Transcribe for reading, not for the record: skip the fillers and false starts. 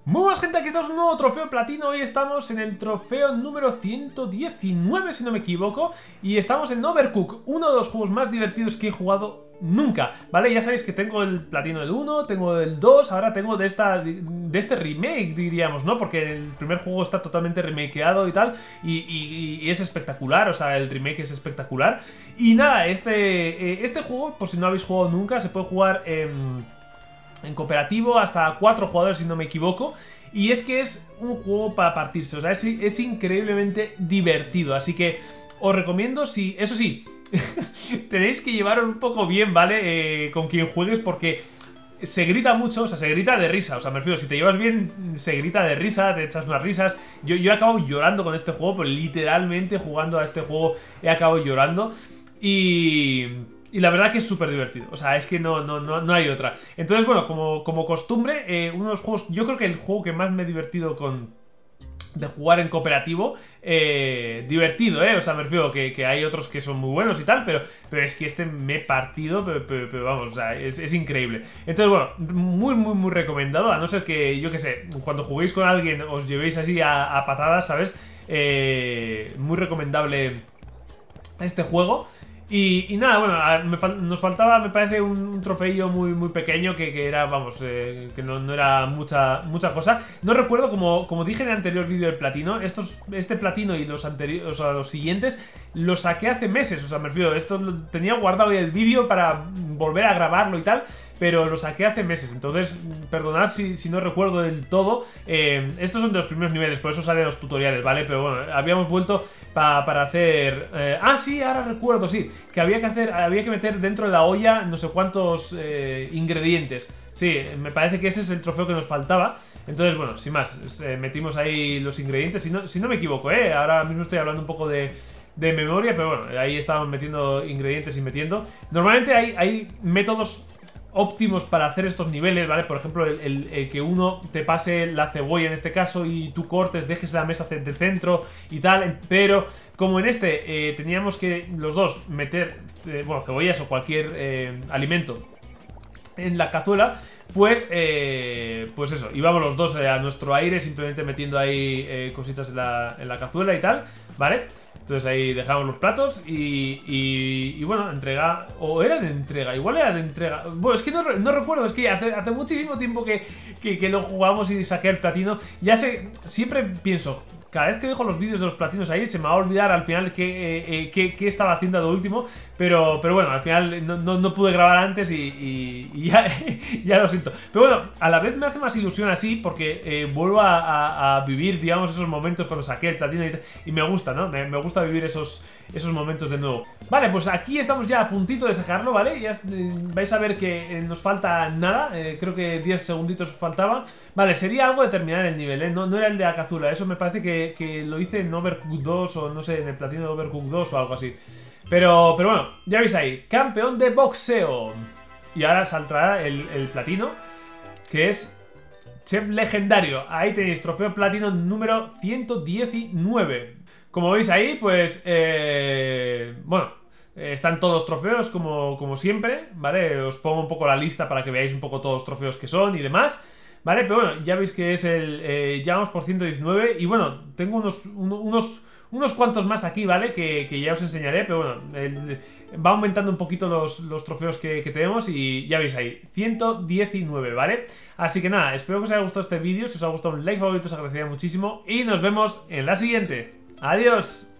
Muy buenas gente, aquí estamos en un nuevo trofeo platino. Hoy estamos en el trofeo número 119 si no me equivoco. Y estamos en Overcooked, uno de los juegos más divertidos que he jugado nunca, ¿vale? Ya sabéis que tengo el platino del 1, tengo del 2, ahora tengo de este remake, diríamos, ¿no? Porque el primer juego está totalmente remakeado y tal, y es espectacular, o sea, el remake es espectacular. Y nada, este juego, por si no habéis jugado nunca, se puede jugar en cooperativo hasta 4 jugadores si no me equivoco. Y es que es un juego para partirse, o sea, es increíblemente divertido. Así que os recomiendo, si eso sí, tenéis que llevaros un poco bien, ¿vale? Con quien juegues, porque se grita mucho, o sea, se grita de risa. O sea, me refiero, si te llevas bien, se grita de risa, te echas unas risas. Yo he acabado llorando con este juego, pues literalmente jugando a este juego he acabado llorando. Y la verdad que es súper divertido, o sea, es que no hay otra. Entonces, bueno, como costumbre, uno de los juegos, yo creo que el juego que más me he divertido de jugar en cooperativo, divertido, o sea, me refiero que hay otros que son muy buenos y tal, pero es que este me he partido, pero vamos, o sea, es increíble. Entonces, bueno, muy recomendado, a no ser que, yo qué sé, cuando juguéis con alguien os llevéis así a patadas, ¿sabes? Muy recomendable este juego. Y nada, bueno, nos faltaba, me parece, un trofeillo muy pequeño que era, vamos, que no era mucha cosa. No recuerdo, como dije en el anterior vídeo del platino, este platino y los anteriores, o sea, los siguientes, los saqué hace meses. O sea, me refiero, esto lo tenía guardado en el vídeo para volver a grabarlo y tal, pero lo saqué hace meses. Entonces, perdonad si no recuerdo del todo. Estos son de los primeros niveles, por eso salen los tutoriales, ¿vale? Pero bueno, habíamos vuelto para hacer... sí, ahora recuerdo, sí, que había que meter dentro de la olla no sé cuántos ingredientes. Sí, me parece que ese es el trofeo que nos faltaba. Entonces, bueno, sin más, metimos ahí los ingredientes. Si no me equivoco, ahora mismo estoy hablando un poco de memoria, pero bueno, ahí estábamos metiendo ingredientes y metiendo. Normalmente hay métodos óptimos para hacer estos niveles, ¿vale? Por ejemplo, el que uno te pase la cebolla en este caso y tú cortes, dejes la mesa de centro y tal, pero como en este teníamos que los dos meter, bueno, cebollas o cualquier alimento en la cazuela, pues eso, íbamos los dos a nuestro aire, simplemente metiendo ahí cositas en la cazuela y tal, ¿vale? Entonces ahí dejamos los platos y bueno, entrega, o era de entrega, igual era de entrega. Bueno, es que no recuerdo, es que hace muchísimo tiempo que lo jugamos y saqué el platino. Ya sé, siempre pienso, cada vez que dejo los vídeos de los platinos ahí, se me va a olvidar al final qué estaba haciendo de último. Pero bueno, al final no pude grabar antes y ya lo siento. Pero bueno, a la vez me hace más ilusión así, porque vuelvo a vivir, digamos, esos momentos cuando saqué el platino y me gusta, ¿no? Me gusta vivir esos momentos de nuevo. Vale, pues aquí estamos ya a puntito de sacarlo, ¿vale? Ya vais a ver que nos falta nada, creo que 10 segunditos faltaba. Vale, sería algo de terminar el nivel, no era el de la cazuela. Eso me parece que lo hice en Overcooked 2 o no sé, en el platino de Overcooked 2 o algo así. Pero bueno, ya veis ahí, campeón de boxeo. Y ahora saldrá el platino, que es chef legendario. Ahí tenéis, trofeo platino número 119. Como veis ahí, pues, bueno, están todos los trofeos como siempre, ¿vale? Os pongo un poco la lista para que veáis un poco todos los trofeos que son y demás, ¿vale? Pero bueno, ya veis que es ya vamos por 119. Y bueno, tengo unos cuantos más aquí, ¿vale? Que ya os enseñaré, pero bueno, va aumentando un poquito los trofeos que tenemos y ya veis ahí, 119, ¿vale? Así que nada, espero que os haya gustado este vídeo. Si os ha gustado, un like favorito os agradecería muchísimo y nos vemos en la siguiente. ¡Adiós!